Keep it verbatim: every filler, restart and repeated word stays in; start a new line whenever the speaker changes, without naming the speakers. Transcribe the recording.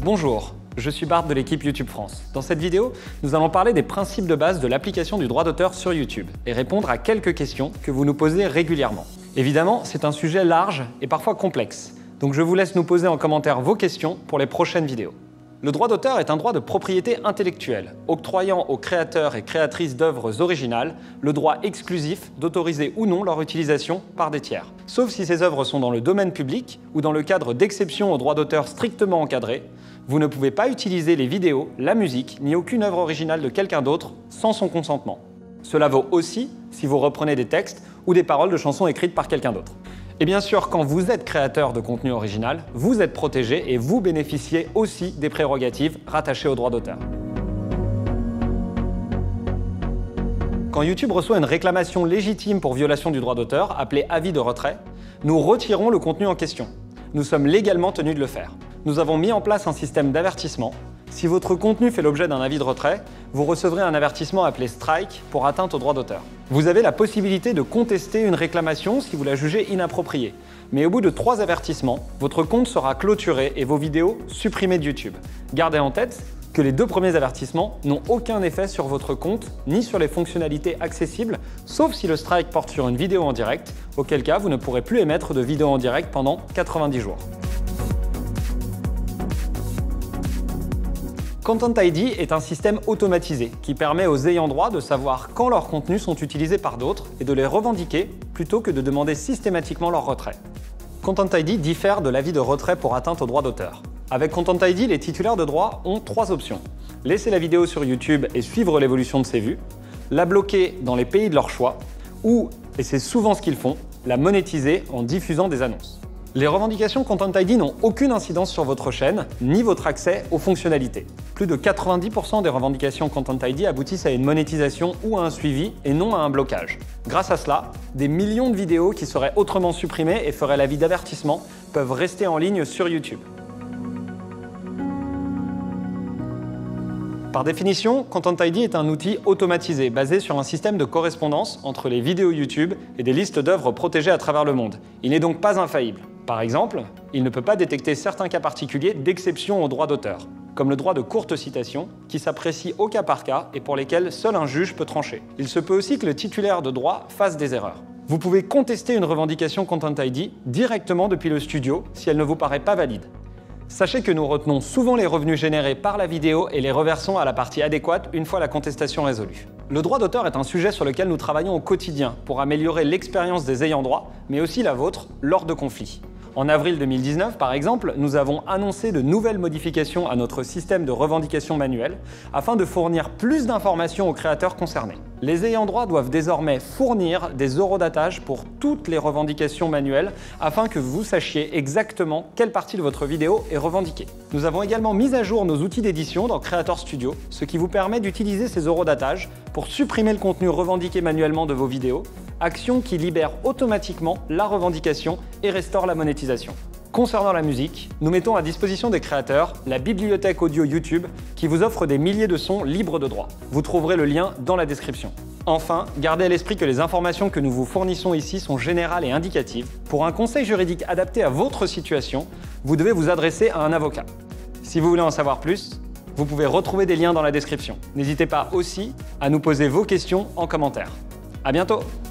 Bonjour, je suis Bart de l'équipe YouTube France. Dans cette vidéo, nous allons parler des principes de base de l'application du droit d'auteur sur YouTube et répondre à quelques questions que vous nous posez régulièrement. Évidemment, c'est un sujet large et parfois complexe, donc je vous laisse nous poser en commentaire vos questions pour les prochaines vidéos. Le droit d'auteur est un droit de propriété intellectuelle, octroyant aux créateurs et créatrices d'œuvres originales le droit exclusif d'autoriser ou non leur utilisation par des tiers. Sauf si ces œuvres sont dans le domaine public ou dans le cadre d'exceptions au droit d'auteur strictement encadré, vous ne pouvez pas utiliser les vidéos, la musique, ni aucune œuvre originale de quelqu'un d'autre sans son consentement. Cela vaut aussi si vous reprenez des textes ou des paroles de chansons écrites par quelqu'un d'autre. Et bien sûr, quand vous êtes créateur de contenu original, vous êtes protégé et vous bénéficiez aussi des prérogatives rattachées au droit d'auteur. Quand YouTube reçoit une réclamation légitime pour violation du droit d'auteur, appelée avis de retrait, nous retirons le contenu en question. Nous sommes légalement tenus de le faire. Nous avons mis en place un système d'avertissement. Si votre contenu fait l'objet d'un avis de retrait, vous recevrez un avertissement appelé strike pour atteinte au droit d'auteur. Vous avez la possibilité de contester une réclamation si vous la jugez inappropriée. Mais au bout de trois avertissements, votre compte sera clôturé et vos vidéos supprimées de YouTube. Gardez en tête que les deux premiers avertissements n'ont aucun effet sur votre compte ni sur les fonctionnalités accessibles, sauf si le strike porte sur une vidéo en direct, auquel cas vous ne pourrez plus émettre de vidéo en direct pendant quatre-vingt-dix jours. Content I D est un système automatisé qui permet aux ayants droit de savoir quand leurs contenus sont utilisés par d'autres et de les revendiquer plutôt que de demander systématiquement leur retrait. Content I D diffère de l'avis de retrait pour atteinte au droit d'auteur. Avec Content I D, les titulaires de droits ont trois options. Laisser la vidéo sur YouTube et suivre l'évolution de ses vues, la bloquer dans les pays de leur choix, ou, et c'est souvent ce qu'ils font, la monétiser en diffusant des annonces. Les revendications Content I D n'ont aucune incidence sur votre chaîne, ni votre accès aux fonctionnalités. Plus de quatre-vingt-dix pour cent des revendications Content I D aboutissent à une monétisation ou à un suivi, et non à un blocage. Grâce à cela, des millions de vidéos qui seraient autrement supprimées et feraient l'avis d'avertissement peuvent rester en ligne sur YouTube. Par définition, Content I D est un outil automatisé basé sur un système de correspondance entre les vidéos YouTube et des listes d'œuvres protégées à travers le monde. Il n'est donc pas infaillible. Par exemple, il ne peut pas détecter certains cas particuliers d'exception au droit d'auteur, comme le droit de courte citation, qui s'apprécie au cas par cas et pour lesquels seul un juge peut trancher. Il se peut aussi que le titulaire de droit fasse des erreurs. Vous pouvez contester une revendication Content I D directement depuis le studio si elle ne vous paraît pas valide. Sachez que nous retenons souvent les revenus générés par la vidéo et les reversons à la partie adéquate une fois la contestation résolue. Le droit d'auteur est un sujet sur lequel nous travaillons au quotidien pour améliorer l'expérience des ayants droit, mais aussi la vôtre lors de conflits. En avril deux mille dix-neuf, par exemple, nous avons annoncé de nouvelles modifications à notre système de revendication manuelle afin de fournir plus d'informations aux créateurs concernés. Les ayants droit doivent désormais fournir des eurodatage pour toutes les revendications manuelles afin que vous sachiez exactement quelle partie de votre vidéo est revendiquée. Nous avons également mis à jour nos outils d'édition dans Creator Studio, ce qui vous permet d'utiliser ces eurodatages pour supprimer le contenu revendiqué manuellement de vos vidéos, action qui libère automatiquement la revendication et restaure la monétisation. Concernant la musique, nous mettons à disposition des créateurs la bibliothèque audio YouTube qui vous offre des milliers de sons libres de droit. Vous trouverez le lien dans la description. Enfin, gardez à l'esprit que les informations que nous vous fournissons ici sont générales et indicatives. Pour un conseil juridique adapté à votre situation, vous devez vous adresser à un avocat. Si vous voulez en savoir plus, vous pouvez retrouver des liens dans la description. N'hésitez pas aussi à nous poser vos questions en commentaire. À bientôt!